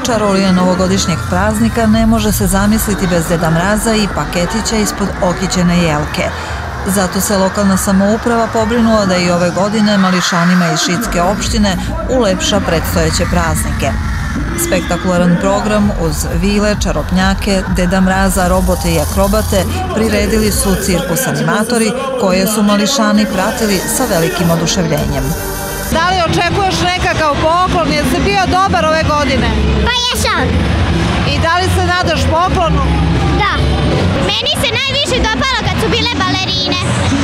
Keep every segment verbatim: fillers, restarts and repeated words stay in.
Čarolija novogodišnjeg praznika ne može se zamisliti bez Deda Mraza i paketića ispod okićene jelke. Zato se lokalna samouprava pobrinula da i ove godine mališanima iz Šidske opštine ulepša predstojeće praznike. Spektakularan program uz vile, čarobnjake, Deda Mraza, robote i akrobate priredili su cirkus animatori koje su mališani pratili sa velikim oduševljenjem. Da li očekuješ nekakav poklon? Jesi si bio dobar ove godine? Pa jesam. I da li se nadaš poklonu? Da. Meni se najviše dopalo kad su bile balerine.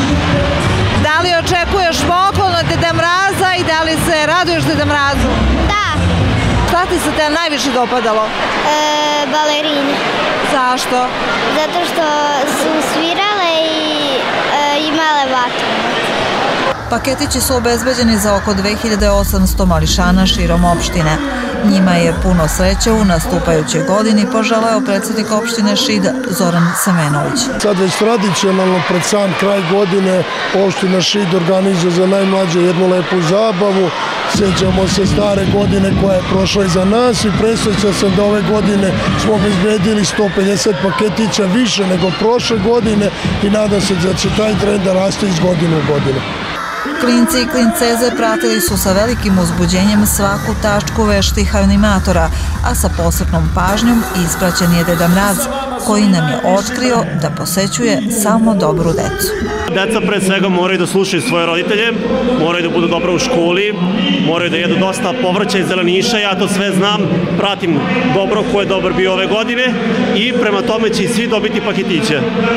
Da li očekuješ poklon od Deda Mraza i da li se raduješ Deda Mrazu? Da. Šta ti se te najviše dopadalo? E, balerine. Zašto? Zato što su svirale i e, imale vatru. Paketići su obezbeđeni za oko dve hiljade osamsto mališana širom opštine. Njima je puno sreće u nastupajućoj godini poželeo predsjednik opštine Šid Zoran Semenović. Sad već tradicionalno pred sam kraj godine opština Šid organizuje za najmlađe jednu lepu zabavu. Sjećamo se stare godine koja je prošla iza nas i presjeća sam da ove godine smo obezbedili sto pedeset paketića više nego prošle godine i nadam se da će taj trend da raste iz godine u godinu. Klinci i klinceze pratili su sa velikim uzbuđenjem svaku tačku veštih animatora, a sa posebnom pažnjom ispraćen je Deda Mraz, koji nam je otkrio da posećuje samo dobru decu. Deca pre svega moraju da slušaju svoje roditelje, moraju da budu dobro u školi, moraju da jedu dosta povrća i zeleniša, ja to sve znam, pratim dobro ko je dobar bio ove godine i prema tome će i svi dobiti paketiće.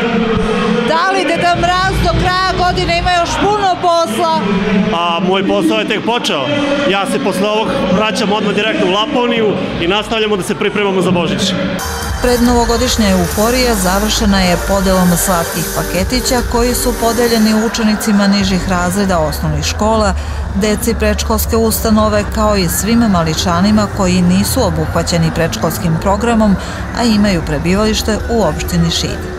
Da li Deda Mraz do kraja godine ima još puno posla? A moj posao je tek počeo. Ja se posle ovog vraćam odmah direktno u Laponiju i nastavljamo da se pripremamo za Božić. Prednovogodišnja euforija završena je podelom slatkih paketića koji su podeljeni učenicima nižih razreda osnovnih škola, deci predškolske ustanove kao i svim mališanima koji nisu obuhvaćeni predškolskim programom, a imaju prebivalište u opštini Šid.